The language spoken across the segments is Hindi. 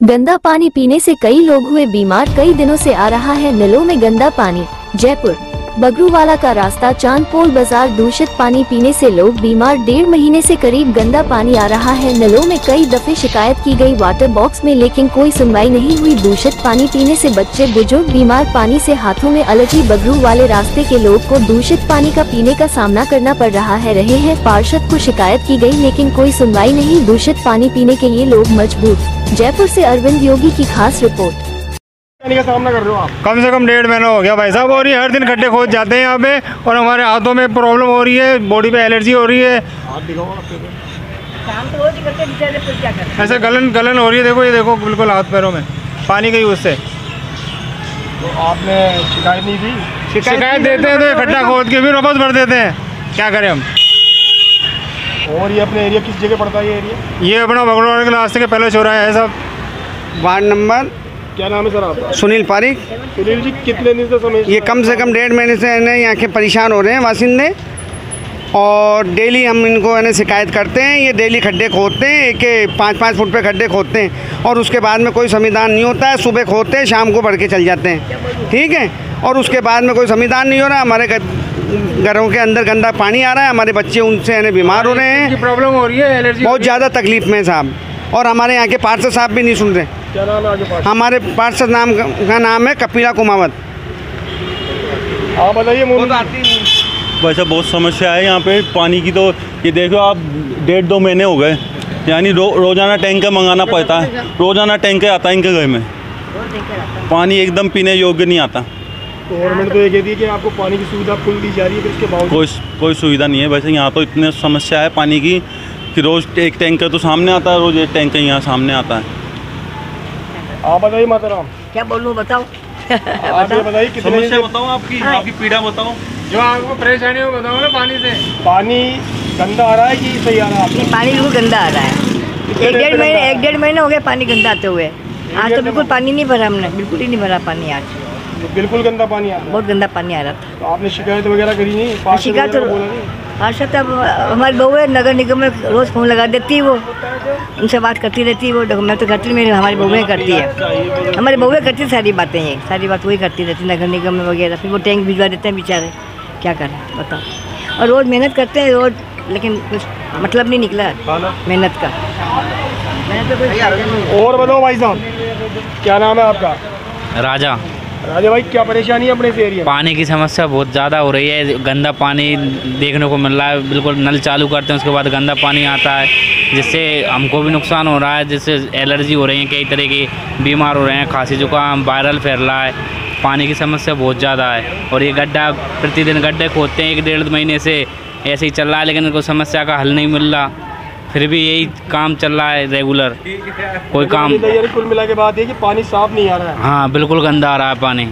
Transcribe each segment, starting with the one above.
गंदा पानी पीने से कई लोग हुए बीमार। कई दिनों से आ रहा है नलों में गंदा पानी। जयपुर बगरूवाला का रास्ता चांदपोल बाजार। दूषित पानी पीने से लोग बीमार। 1.5 महीने से करीब गंदा पानी आ रहा है नलों में। कई दफे शिकायत की गई वाटर बॉक्स में, लेकिन कोई सुनवाई नहीं हुई। दूषित पानी पीने से बच्चे बुजुर्ग बीमार। पानी से हाथों में एलर्जी। बगरूवाले रास्ते के लोग को दूषित पानी का पीने का सामना करना पड़ रहा है। रहे हैं पार्षद को शिकायत की गई, लेकिन कोई सुनवाई नहीं। दूषित पानी पीने के लिए लोग मजबूर। जयपुर से अरविंद योगी की खास रिपोर्ट। का सामना कर रहे हो आप? कम से कम 1.5 महीना हो गया भाई साहब। और ये हर दिन खड्डे खोद जाते हैं यहाँ पे, और हमारे हाथों में प्रॉब्लम हो रही है, बॉडी पे एलर्जी हो रही है। ऐसे गलन हो रही है। देखो, ये देखो, बिल्कुल हाथ पैरों में पानी की यूज से। तो आपने शिकायत नहीं दी? शिकायत देते हैं तो ये खड्डा खोद के फिर वापस भर देते हैं। क्या करें हम। और ये अपने एरिया किस जगह पड़ता है? ये एरिया ये अपना बगरूवाला के रास्ते के पहले चौराहा है सब। Ward number. क्या नाम है सर आपका? सुनील पारिक। सुनील जी, कितने दिन से समय? ये कम से कम 1.5 महीने से यहाँ के परेशान हो रहे हैं बासिंदे, और डेली हम इनको शिकायत करते हैं। ये डेली खड्डे खोदते हैं, एक 5-5 फुट पे खड्डे खोदते हैं, और उसके बाद में कोई समाधान नहीं होता है। सुबह खोदते हैं, शाम को बढ़ के चल जाते हैं, ठीक है। और उसके बाद में कोई समाधान नहीं हो रहा। हमारे घरों के अंदर गंदा पानी आ रहा है, हमारे बच्चे उनसे बीमार हो रहे हैं, प्रॉब्लम हो रही है, एलर्जी बहुत ज़्यादा तकलीफ में साहब। और हमारे यहाँ के पार्षद साहब भी नहीं सुन रहे। क्या नाम है आपके पार्षद? हमारे पार्षद का नाम है कपिला कुमावत। आप बताइए। वैसे बहुत समस्या है यहाँ पे पानी की। तो ये देखो आप, 1.5-2 महीने हो गए, यानी रोज़ाना टैंकर मंगाना पड़ता है। रोज़ाना टैंकर आता है इनके घर में, पानी एकदम पीने योग्य नहीं आता। गवर्नमेंट तो ये कहती है कि आपको पानी की सुविधा फुल दी जा रही है, फिर इसके बावजूद कोई सुविधा नहीं है। वैसे यहाँ तो इतनी समस्या है पानी की कि रोज़ एक टैंकर तो सामने आता है, रोज़ एक टैंकर यहाँ सामने आता है। आप बताइए माताराम। क्या बोलूँ, बताओ। आप ये बताइए कितने समस्या बताओ, आपकी पीड़ा बताओ, जो आपको परेशानी हो बताओ ना। पानी से पानी गंदा आ रहा है कि सही आ रहा है? पानी बिल्कुल गंदा आ रहा है। 1.5 महीने हो गए पानी गंदा आते हुए। आज तो बिल्कुल पानी नहीं भरा हमने, बिल्कुल ही नहीं भरा पानी आज। बिल्कुल गंदा पानी आ रहा है? बहुत गंदा पानी आ रहा था। तो आपने शिकायत वगैरह करी नहीं? शिकायत तो पार्षद अब हमारी बहू है, नगर निगम में रोज़ फ़ोन लगा देती है, वो उनसे बात करती रहती है। वो मैं तो करती, मेरी हमारी बहुएँ करती है, हमारी बहुएँ करती सारी बातें। ये सारी बात वही करती रहती नगर निगम में वगैरह। फिर वो टैंक भिजवा देते हैं बेचारे, क्या करें बताओ। और रोज़ मेहनत करते हैं रोज़, लेकिन कुछ मतलब नहीं निकला मेहनत का। और बताओ भाई साहब, क्या नाम है आपका? राजा भाई, क्या परेशानी है अपने इस एरिया? पानी की समस्या बहुत ज़्यादा हो रही है। गंदा पानी देखने को मिल रहा है। बिल्कुल नल चालू करते हैं, उसके बाद गंदा पानी आता है, जिससे हमको भी नुकसान हो रहा है, जिससे एलर्जी हो रही है, कई तरह की बीमार हो रहे हैं, खांसी जुकाम वायरल फैल रहा है। पानी की समस्या बहुत ज़्यादा है। और ये गड्ढा प्रतिदिन गड्ढे खोदते हैं, 1-1.5 महीने से ऐसे ही चल रहा है, लेकिन इनको समस्या का हल नहीं मिल रहा। फिर भी यही काम चल रहा है रेगुलर, कोई काम। कुल मिला के बात है कि पानी साफ नहीं आ रहा है। हाँ, बिल्कुल गंदा आ रहा है पानी।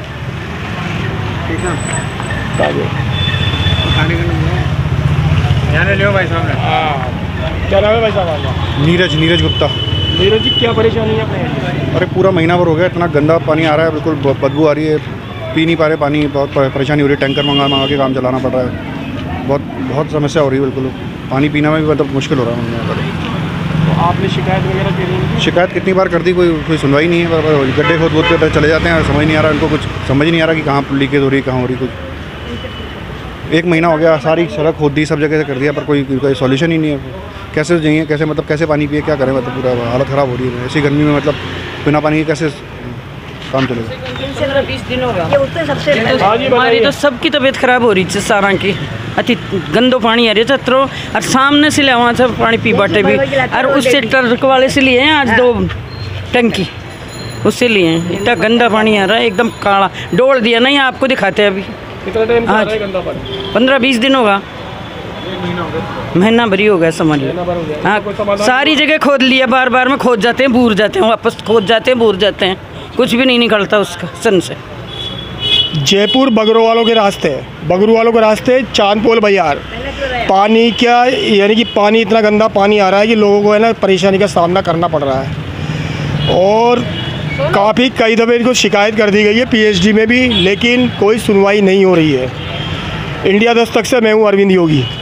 लियो भाई साहब। क्या नाम है भाई साहब आपका? नीरज गुप्ता। नीरज जी, क्या परेशानी है अपने? अरे पूरा महीना भर हो गया, इतना गंदा पानी आ रहा है, बिल्कुल बदबू आ रही है, पी नहीं पा रहे पानी। बहुत परेशानी हो रही है, टैंकर मंगा के काम चलाना पड़ रहा है। बहुत समस्या हो रही है, बिल्कुल पानी पीना में भी मतलब मुश्किल हो रहा है। तो आपने शिकायत वगैरह करी? शिकायत कितनी बार कर दी, कोई सुनवाई नहीं है। गड्ढे खोद के चले जाते हैं, और समझ नहीं आ रहा इनको, कुछ समझ नहीं आ रहा कि कहाँ लीकेज हो रही है, कहाँ हो रही। कुछ 1 महीना हो गया, सारी सड़क खोद दी, सब जगह से कर दिया, पर कोई सॉल्यूशन ही नहीं है। कैसे जाइए, कैसे पानी पिए, क्या करें? मतलब पूरा हालत ख़राब हो रही है ऐसी गर्मी में। मतलब बिना पानी के कैसे काम चलेगा? 20 दिन हो गया। हमारी तो सबकी तबीयत खराब हो रही है, सारा की अति गंदो पानी आ रही है। तो और सामने से ले वहाँ से पानी पी बाटे भी, और उससे ट्रक वाले से लिए हैं आज 2 टंकी, उससे लिए हैं। इतना गंदा पानी आ रहा है, एकदम काला डोल दिया। नहीं आपको दिखाते हैं अभी। कितना टाइम आज? 15-20 दिन होगा, महीना भरी हो गया समझ लो। हाँ, सारी जगह खोद लिया, बार में खोद जाते हैं, बूर जाते हैं, वापस खोद जाते हैं, बूर जाते हैं, कुछ भी नहीं निकलता उसका सन से। जयपुर बगरूवालों के रास्ते चांदपोल बाजार। पानी क्या, यानी कि पानी इतना गंदा पानी आ रहा है कि लोगों को है ना परेशानी का सामना करना पड़ रहा है। और कई दफ़े इनको शिकायत कर दी गई है पीएचडी में भी, लेकिन कोई सुनवाई नहीं हो रही है। इंडिया दस्तक से मैं हूँ अरविंद योगी।